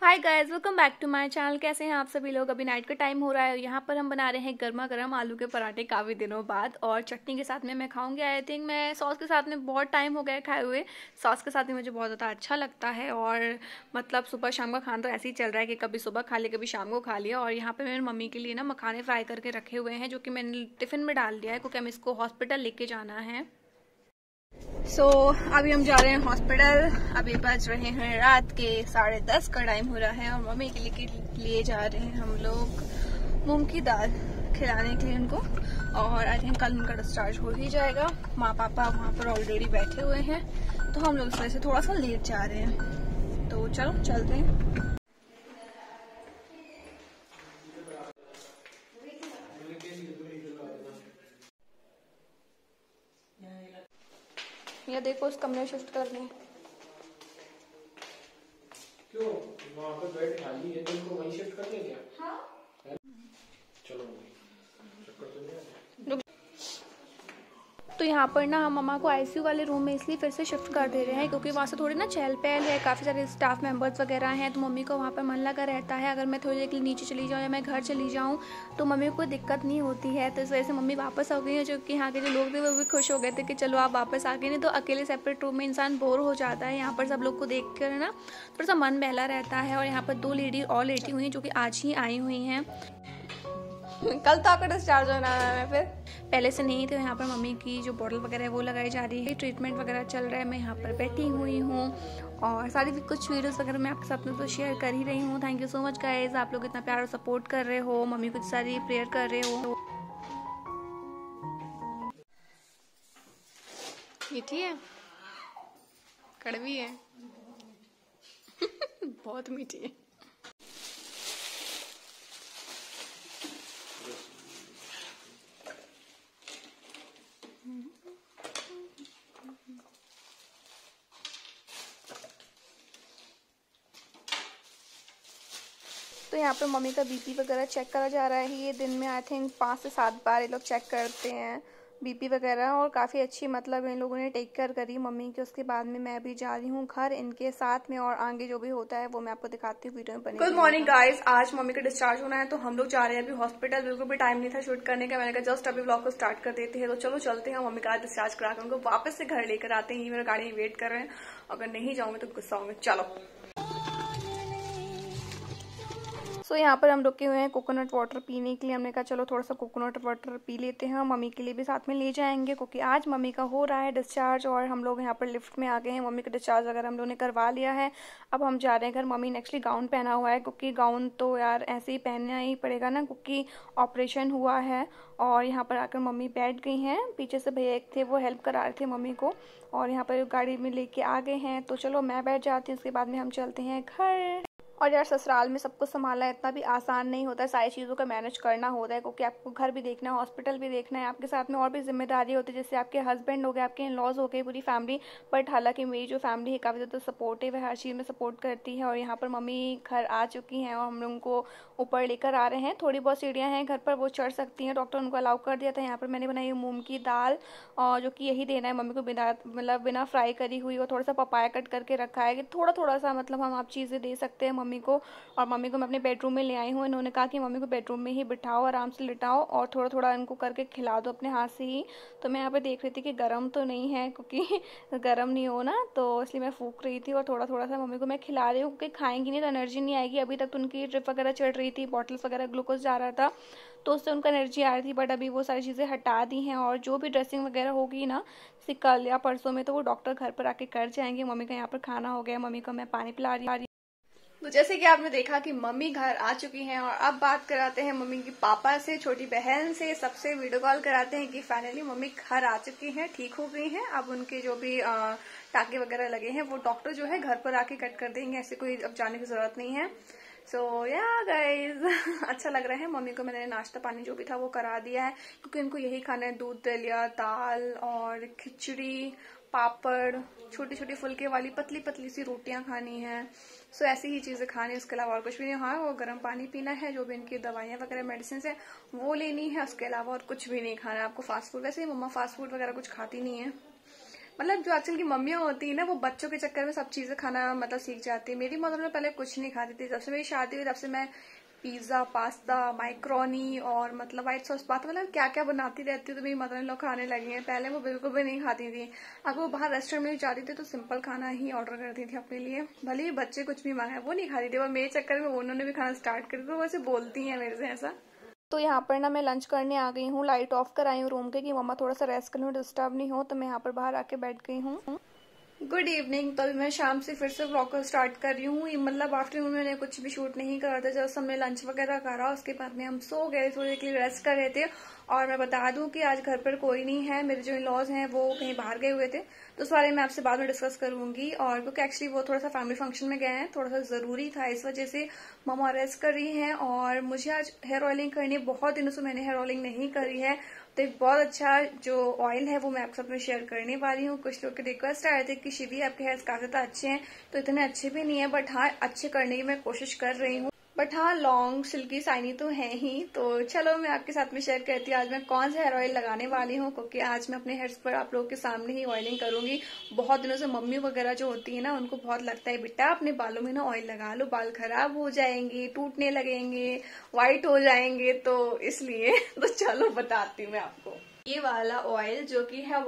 Hi guys, welcome back to my channel. कैसे हैं आप सभी लोग। अभी नाइट का टाइम हो रहा है और यहाँ पर हम बना रहे हैं गर्मा गर्म आलू के पराठे काफ़ी दिनों बाद। और चटनी के साथ में मैं खाऊंगी। आई थिंक मैं सॉस के साथ में बहुत टाइम हो गया खाए हुए। सॉस के साथ में मुझे बहुत ज़्यादा अच्छा लगता है। और मतलब सुबह शाम का खाना तो ऐसे ही चल रहा है कि कभी सुबह खा लिया कभी शाम को खा लिया। और यहाँ पर मेरी मम्मी के लिए ना मखाने फ्राई करके रखे हुए हैं, जो कि मैंने टिफ़िन में डाल दिया है क्योंकि हमें इसको हॉस्पिटल लेके जाना है। अभी हम जा रहे हैं हॉस्पिटल। अभी बज रहे हैं रात के 10:30 का टाइम हो रहा है और मम्मी के लिए जा रहे हैं हम लोग मूंग की दाल खिलाने के लिए उनको। और आई थिंक कल उनका डिस्चार्ज हो ही जाएगा। माँ पापा वहाँ पर ऑलरेडी बैठे हुए हैं, तो हम लोग इस वजह से थोड़ा सा लेट जा रहे हैं। तो चलो चलते हैं। ये देखो उस कमरे शिफ्ट कर लें। क्यों वहाँ पर बेड खाली है तो इनको वहीं शिफ्ट कर दें क्या? हाँ। चलो चक्कर तो नहीं आता। तो यहाँ पर ना हम मम्मा को आईसीयू वाले रूम में इसलिए फिर से शिफ्ट कर दे रहे हैं क्योंकि वहाँ से थोड़ी ना चहल पहल है, काफ़ी सारे स्टाफ मेंबर्स वगैरह हैं, तो मम्मी को वहाँ पर मन लगा रहता है। अगर मैं थोड़ी देर के लिए नीचे चली जाऊँ या मैं घर चली जाऊँ तो मम्मी को कोई दिक्कत नहीं होती है। तो इस वजह से मम्मी वापस आ गई है, जो कि यहाँ के जो लोग थे वो भी खुश हो गए थे कि चलो आप वापस आ गए। नहीं तो अकेले सेपरेट रूम में इंसान बोर हो जाता है। यहाँ पर सब लोग को देख कर ना थोड़ा सा मन बहला रहता है। और यहाँ पर 2 लेडी और लेटी हुई हैं जो कि आज ही आई हुई हैं। कल तो आपका डिस्चार्ज होना है, फिर पहले से नहीं। तो यहाँ पर मम्मी की जो बॉटल वगैरह है वो लगाई जा रही है, ट्रीटमेंट वगैरह चल रहा है। मैं यहाँ पर बैठी हुई हूँ और सारी कुछ वीडियोस वगैरह मैं आपके साथ में तो शेयर कर ही रही हूँ। Thank you so much guys, आप लोग इतना प्यार और सपोर्ट कर रहे हो, मम्मी को सारी प्रेयर कर रहे हो। मीठी है, कड़वी है बहुत मीठी है। तो यहाँ पे मम्मी का बीपी वगैरह चेक करा जा रहा है। ये दिन में आई थिंक 5 से 7 बार ये लोग चेक करते हैं बीपी वगैरह। और काफ़ी अच्छी मतलब इन लोगों ने टेक केयर करी मम्मी की। उसके बाद में मैं भी जा रही हूँ घर इनके साथ में, और आगे जो भी होता है वो मैं आपको दिखाती हूँ वीडियो में बनी। गुड मॉर्निंग गाइज, आज मम्मी का डिस्चार्ज होना है तो हम लोग जा रहे हैं अभी हॉस्पिटल। बिल्कुल भी टाइम नहीं था शूट करने का। मैंने कहा जस्ट अभी ब्लॉग को स्टार्ट कर देते हैं, तो चलो चलते हैं। मम्मी का डिस्चार्ज करा कर उनको वापस से घर लेकर आते हैं। मेरा गाड़ी वेट कर रहे हैं, अगर नहीं जाऊंगे तो गुस्सा होंगे। चलो। यहाँ पर हम रुके हुए हैं कोकोनट वाटर पीने के लिए। हमने कहा चलो थोड़ा सा कोकोनट वाटर पी लेते हैं। मम्मी के लिए भी साथ में ले जाएंगे क्योंकि आज मम्मी का हो रहा है डिस्चार्ज। और हम लोग यहाँ पर लिफ्ट में आ गए हैं। मम्मी का डिस्चार्ज वगैरह हम लोगों ने करवा लिया है। अब हम जा रहे हैं घर। मम्मी ने एक्चुअली गाउन पहना हुआ है क्योंकि गाउन तो यार ऐसे ही पहनना ही पड़ेगा ना, क्योंकि ऑपरेशन हुआ है। और यहाँ पर आकर मम्मी बैठ गई हैं। पीछे से भैया एक थे वो हेल्प करा रहे थे मम्मी को, और यहाँ पर गाड़ी में लेके आ गए हैं। तो चलो मैं बैठ जाती हूँ, उसके बाद में हम चलते हैं घर। और यार ससुराल में सबको संभालना इतना भी आसान नहीं होता है, सारी चीज़ों का मैनेज करना होता है क्योंकि आपको घर भी देखना है, हॉस्पिटल भी देखना है, आपके साथ में और भी जिम्मेदारी होती है, जैसे आपके हस्बैंड हो गए, आपके इन लॉज हो गए, पूरी फैमिली। बट हालांकि मेरी जो फैमिली है काफ़ी ज़्यादा सपोर्टिव है, हर चीज़ में सपोर्ट करती है। और यहाँ पर मम्मी घर आ चुकी हैं और हम लोगों को ऊपर लेकर आ रहे हैं। थोड़ी बहुत सीढ़ियाँ हैं घर पर, वो चढ़ सकती हैं, डॉक्टर उनको अलाउ कर दिया था। यहाँ पर मैंने बनाई मूंग की दाल, और जो कि यही देना है मम्मी को, बिना फ्राई करी हुई। और थोड़ा सा पपाया कट करके रखा है कि थोड़ा सा मतलब हम आप चीज़ें दे सकते हैं मम्मी को। और मम्मी को मैं अपने बेडरूम में ले आई हूँ। इन्होंने कहा कि मम्मी को बेडरूम में ही बिठाओ, आराम से लिटाओ और थोड़ा थोड़ा इनको करके खिला दो अपने हाथ से ही। तो मैं यहाँ पे देख रही थी कि गर्म तो नहीं है, क्योंकि गर्म नहीं हो ना, तो इसलिए मैं फूक रही थी। और थोड़ा थोड़ा सा मम्मी को मैं खिला रही हूँ क्योंकि खाएंगी नहीं तो एनर्जी नहीं आएगी। अभी तक तो उनकी ड्रिप वगैरह चढ़ रही थी, बॉटल्स वगैरह ग्लूकोज जा रहा था, तो उससे उनका एनर्जी आ रही थी। बट अभी वो सारी चीज़ें हटा दी हैं। और जो भी ड्रेसिंग वगैरह होगी ना कल या परसों में, तो वो डॉक्टर घर पर आके कर जाएंगे। मम्मी का यहाँ पर खाना हो गया, मम्मी को मैं पानी पिला रही हूँ। तो जैसे कि आपने देखा कि मम्मी घर आ चुकी हैं, और अब बात कराते हैं मम्मी की पापा से, छोटी बहन से, सबसे वीडियो कॉल कराते हैं कि फाइनली मम्मी घर आ चुकी हैं, ठीक हो गई हैं। अब उनके जो भी टाके वगैरह लगे हैं वो डॉक्टर जो है घर पर आके कट कर देंगे, ऐसे कोई अब जाने की जरूरत नहीं है। सो या गाइज अच्छा लग रहा है। मम्मी को मैंने नाश्ता पानी जो भी था वो करा दिया है क्योंकि इनको यही खाना है, दूध दलिया, दाल और खिचड़ी, पापड़, छोटी छोटी फुल्के वाली पतली पतली सी रोटियां खानी है। सो ऐसी ही चीजें खानी है, उसके अलावा और कुछ भी नहीं। हाँ, वो गर्म पानी पीना है, जो भी इनकी दवाइयां वगैरह मेडिसिन है वो लेनी है, उसके अलावा और कुछ भी नहीं खाना है आपको। फास्ट फूड, वैसे ही मम्मा फास्ट फूड वगैरह कुछ खाती नहीं है, मतलब जो आजकल की मम्मियां होती है ना, वो बच्चों के चक्कर में सब चीजें खाना मतलब सीख जाती है। मेरी मदर में पहले कुछ नहीं खाती थी, जब से मेरी शादी हुई तब से मैं पिज्जा, पास्ता, माइक्रोनी और मतलब व्हाइट सॉस पास्ता, मतलब क्या क्या बनाती रहती हूँ। तो मेरी मदर इन लोग खाने लगी हैं। पहले वो बिल्कुल भी नहीं खाती थी। अगर वो बाहर रेस्टोरेंट में भी जाती थी तो सिंपल खाना ही ऑर्डर करती थी अपने लिए, भले ही बच्चे कुछ भी मांगे वो नहीं खाती थी। और मेरे चक्कर में उन्होंने भी खाना स्टार्ट कर दिया, तो वैसे बोलती हैं मेरे से ऐसा। तो यहाँ पर ना मैं लंच करने आ गई हूँ, लाइट ऑफ कर आई हूँ रूम के कि मम्मा थोड़ा सा रेस्ट कर लूँ, डिस्टर्ब नहीं हो। तो मैं यहाँ पर बाहर आके बैठ गई हूँ। Good evening. तो अभी मैं शाम से फिर से व्लॉग को स्टार्ट कर रही हूँ। मतलब आफ्टरनून में मैंने कुछ भी शूट नहीं करा था, जब हमने लंच वगैरह करा उसके बाद में हम सो गए, थोड़ी देर के लिए रेस्ट कर रहे थे। और मैं बता दूं कि आज घर पर कोई नहीं है, मेरे जो इन-लॉज हैं वो कहीं बाहर गए हुए थे, तो इस बारे में आपसे बाद में डिस्कस करूंगी। और क्योंकि एक्चुअली वो थोड़ा सा फैमिली फंक्शन में गए हैं, थोड़ा सा जरूरी था, इस वजह से मम्मा रेस्ट कर रही हैं। और मुझे आज हेयर ऑयलिंग करनी है, बहुत दिनों से मैंने हेयर ऑयलिंग नहीं करी है। तो एक बहुत अच्छा जो ऑयल है वो मैं आपके साथ में शेयर करने वाली हूँ। कुछ लोग के रिक्वेस्ट आए थे कि शिवी आपके हेयर्स काफी ज्यादा अच्छे हैं, तो इतने अच्छे भी नहीं है, बट हाँ अच्छे करने की मैं कोशिश कर रही हूँ। बट हाँ लॉन्ग सिल्की शाइनी तो है ही। तो चलो मैं आपके साथ में शेयर करती हूँ आज मैं कौन सा हेयर ऑयल लगाने वाली हूँ, क्योंकि आज मैं अपने हेयर्स पर आप लोगों के सामने ही ऑयलिंग करूंगी। बहुत दिनों से मम्मी वगैरह जो होती है ना, उनको बहुत लगता है बेटा अपने बालों में ना ऑयल लगा लो, बाल खराब हो जाएंगे, टूटने लगेंगे, व्हाइट हो जाएंगे, तो इसलिए तो चलो बताती हूँ मैं आपको। ये वाला ऑयल जो कि है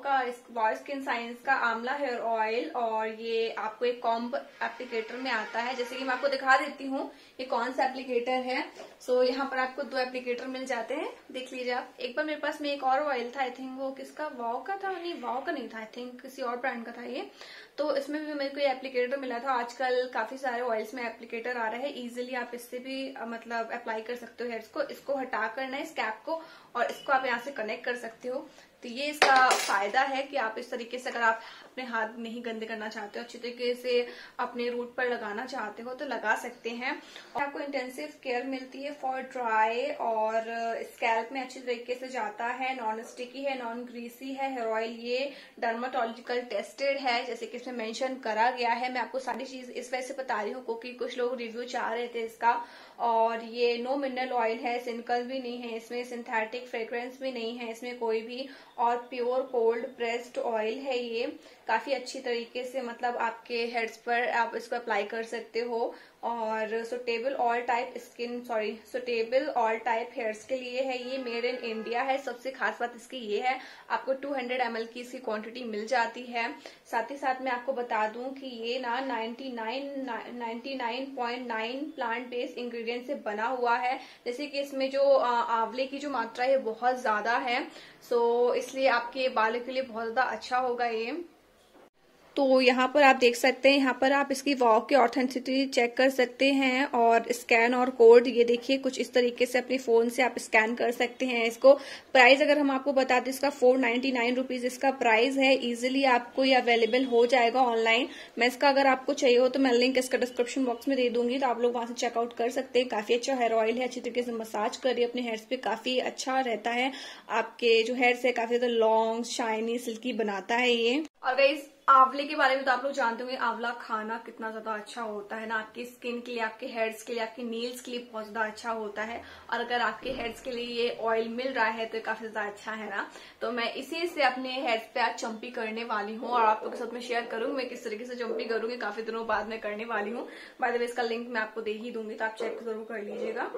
वाव स्किन साइंस का आंवला हेयर ऑयल, और ये आपको एक कॉम्ब एप्लीकेटर में आता है। जैसे कि मैं आपको दिखा देती हूँ ये कौन सा एप्लीकेटर है। सो यहाँ पर आपको 2 एप्लीकेटर मिल जाते हैं, देख लीजिए आप। एक बार मेरे पास में एक और ऑयल था, आई थिंक वो किसका, वाव का था, नहीं वाव का नहीं था, आई थिंक किसी और ब्रांड का था ये। तो इसमें भी मेरे को ये एप्लीकेटर मिला था। आजकल काफी सारे ऑयल्स में एप्लीकेटर आ रहा है, इजीली आप इससे भी मतलब अप्लाई कर सकते हो हेयर्स को। इसको हटा करना है इस कैप को, और इसको आप यहाँ से कनेक्ट कर सकते हो। तो ये इसका फायदा है कि आप इस तरीके से, अगर आप अपने हाथ नहीं गंदे करना चाहते हो, अच्छी तरीके से अपने रूट पर लगाना चाहते हो तो लगा सकते हैं। और आपको इंटेंसिव केयर मिलती है फॉर ड्राई, और स्कैल्प में अच्छी तरीके से जाता है, नॉन स्टिकी है, नॉन ग्रीसी है हेयर ऑयल। ये डर्माटोलॉजिकल टेस्टेड है, जैसे कि इसमें मेंशन करा गया है। मैं आपको सारी चीज इस वजह से बता रही हूँ क्योंकि कुछ लोग रिव्यू चाह रहे थे इसका। और ये नो मिनरल ऑयल है, सिंकल भी नहीं है इसमें, सिंथेटिक फ्रेग्रेंस भी नहीं है इसमें कोई भी, और प्योर कोल्ड प्रेस्ड ऑयल है ये। काफी अच्छी तरीके से मतलब आपके हेड्स पर आप इसको अप्लाई कर सकते हो। और सुटेबल ऑल टाइप हेयर्स के लिए है ये, मेड इन इंडिया है। सबसे खास बात इसकी ये है, आपको 200 ml की इसकी क्वांटिटी मिल जाती है। साथ ही साथ मैं आपको बता दूं कि ये ना 99.9 प्लांट बेस्ड इंग्रेडिएंट से बना हुआ है। जैसे कि इसमें जो आंवले की जो मात्रा है बहुत ज्यादा है, सो इसलिए आपके बालों के लिए बहुत ज्यादा अच्छा होगा ये। तो यहाँ पर आप देख सकते हैं, यहाँ पर आप इसकी वाव की ऑथेंटिसिटी चेक कर सकते हैं, और स्कैन और कोड ये देखिए कुछ इस तरीके से अपने फोन से आप स्कैन कर सकते हैं इसको। प्राइस अगर हम आपको बता दें, इसका 499 रुपीज इसका प्राइस है। इजीली आपको ये अवेलेबल हो जाएगा ऑनलाइन। मैं इसका अगर आपको चाहिए हो तो मैं लिंक इसका डिस्क्रिप्शन बॉक्स में दे दूंगी, तो आप लोग वहां से चेकआउट कर सकते हैं। काफी अच्छा हेयर ऑयल है, अच्छी तरीके से मसाज करिए अपने हेयर्स पे, काफी अच्छा रहता है। आपके जो हेयर्स है काफी ज्यादा लॉन्ग शाइनी सिल्की बनाता है ये। और गाइस आंवले के बारे में तो आप लोग जानते होंगे, आंवला खाना कितना ज्यादा अच्छा होता है ना, आपकी स्किन के लिए, आपके हेयर्स के लिए, आपके नेल्स के लिए बहुत ज्यादा अच्छा होता है। और अगर आपके हेयर्स के लिए ये ऑयल मिल रहा है तो काफी ज्यादा अच्छा है ना। तो मैं इसी से अपने हेयर्स पे आज चंपी करने वाली हूँ, और आप लोगों के साथ में शेयर करूंगी मैं किस तरीके से चंपी करूंगी। काफी दिनों बाद मैं करने वाली हूँ। बाय द वे इसका लिंक मैं आपको दे ही दूंगी, तो आप चेक जरूर कर लीजिएगा।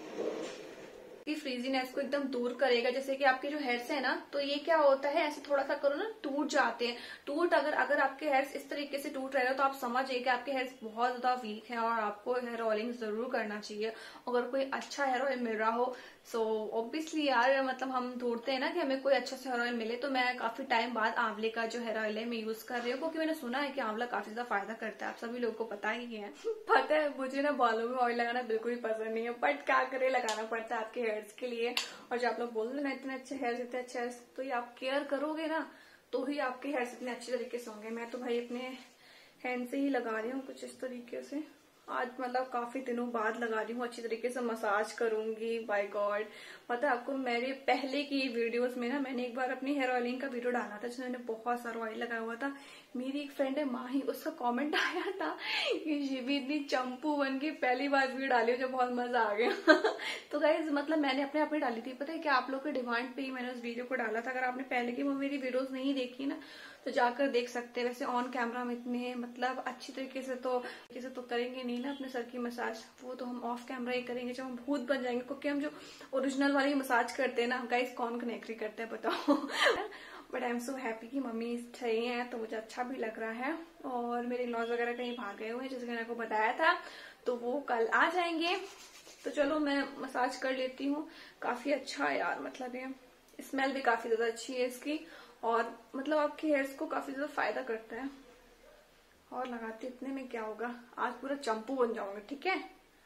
फ्रीजीनेस को एकदम दूर करेगा। जैसे कि आपके जो हेयर्स है ना, तो ये क्या होता है, ऐसे थोड़ा सा करो ना टूट जाते हैं। अगर आपके हेयर्स इस तरीके से टूट रहे हो तो आप समझिए कि आपके हेयर्स बहुत ज्यादा वीक है, और आपको हेयर ऑयलिंग जरूर करना चाहिए। अगर कोई अच्छा हेयर ऑयल मिल रहा हो, सो ऑब्वियसली यार मतलब हम ढूंढते हैं ना कि हमें कोई अच्छा सा हेयर ऑयल मिले। तो मैं काफी टाइम बाद आंवले का जो हेयर ऑयल है मैं यूज कर रही हूँ, क्योंकि मैंने सुना है कि आंवला काफी ज्यादा फायदा करता है। आप सभी लोगों को पता ही है। पता है मुझे ना बालों में ऑयल लगाना बिल्कुल भी पसंद नहीं है, बट क्या करे, लगाना पड़ता है आपके हेयर्स के लिए। और जब आप लोग बोलते ना इतने अच्छे हेयर्स, इतने अच्छे हेयर्स, तो ये आप केयर करोगे ना तो ही आपके हेयर्स इतने अच्छे तरीके से होंगे। मैं तो भाई अपने हैंड से ही लगा रही हूँ कुछ इस तरीके से। आज मतलब काफी दिनों बाद लगा रही हूँ, अच्छी तरीके से मसाज करूंगी। बाय गॉड, पता है आपको, मेरे पहले की वीडियोस में ना मैंने एक बार अपनी हेयर ऑयलिंग का वीडियो डाला था जिसमें मैंने बहुत सारा ऑयल लगाया हुआ था। मेरी एक फ्रेंड है माही, उसका कमेंट आया था कि शिवी इतनी चंपू बन के पहली बार वीडियो डाली, मुझे बहुत मजा आ गया। तो गाइज मतलब मैंने अपने आप में डाली थी, पता है क्या, आप लोग के डिमांड पे ही मैंने उस वीडियो को डाला था। अगर आपने पहले की वो मेरी वीडियोस नहीं देखी ना, तो जाकर देख सकते हैं। वैसे ऑन कैमरा हम इतने मतलब अच्छी तरीके से तो करेंगे नहीं ना अपने सर की मसाज, वो तो हम ऑफ कैमरा ही करेंगे जब हम भूत बन जाएंगे, क्योंकि हम जो ओरिजिनल वाली मसाज करते हैं ना गाइस, कौन कनेक्ट्री करते हैं बताओ। But I am so happy कि मम्मी सही है, तो मुझे अच्छा भी लग रहा है। और मेरे लॉज वगैरह कहीं भाग गए हुए हैं, जैसे मैंने आपको बताया था, तो वो कल आ जाएंगे। तो चलो मैं मसाज कर लेती हूँ। काफी अच्छा है यार, मतलब ये स्मेल भी काफी ज्यादा अच्छी है इसकी, और मतलब आपके हेयर्स को काफी ज्यादा फायदा करता है। और लगाते इतने में क्या होगा, आज पूरा चंपू बन जाऊंगा, ठीक है,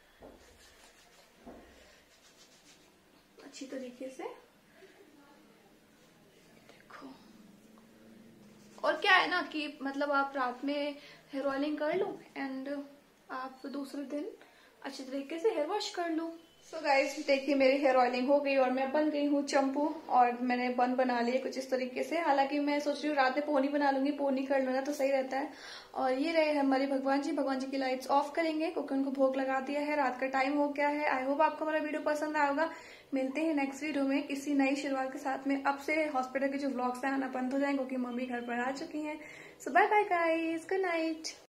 अच्छी तरीके से देखो। और क्या है ना कि मतलब आप रात में हेयर ऑयलिंग कर लो एंड आप दूसरे दिन अच्छी तरीके से हेयर वॉश कर लो। सो गाइस देखिए मेरी हेयर ऑयलिंग हो गई और मैं बन गई हूँ चंपू, और मैंने बन बना लिए कुछ इस तरीके से। हालांकि मैं सोच रही हूँ रात में पोनी बना लूंगी, पोनी कर लूंगा तो सही रहता है। और ये रहे हमारे भगवान जी की लाइट्स ऑफ करेंगे क्योंकि उनको भोग लगा दिया है, रात का टाइम हो गया है। आई होप आपको हमारा वीडियो पसंद आएगा। मिलते हैं नेक्स्ट वीडियो में किसी नई शुरुआत के साथ में। अब से हॉस्पिटल के जो व्लॉग्स हैं आना बंद हो जाएंगे क्योंकि मम्मी घर पर आ चुकी हैं। So bye bye guys, good night.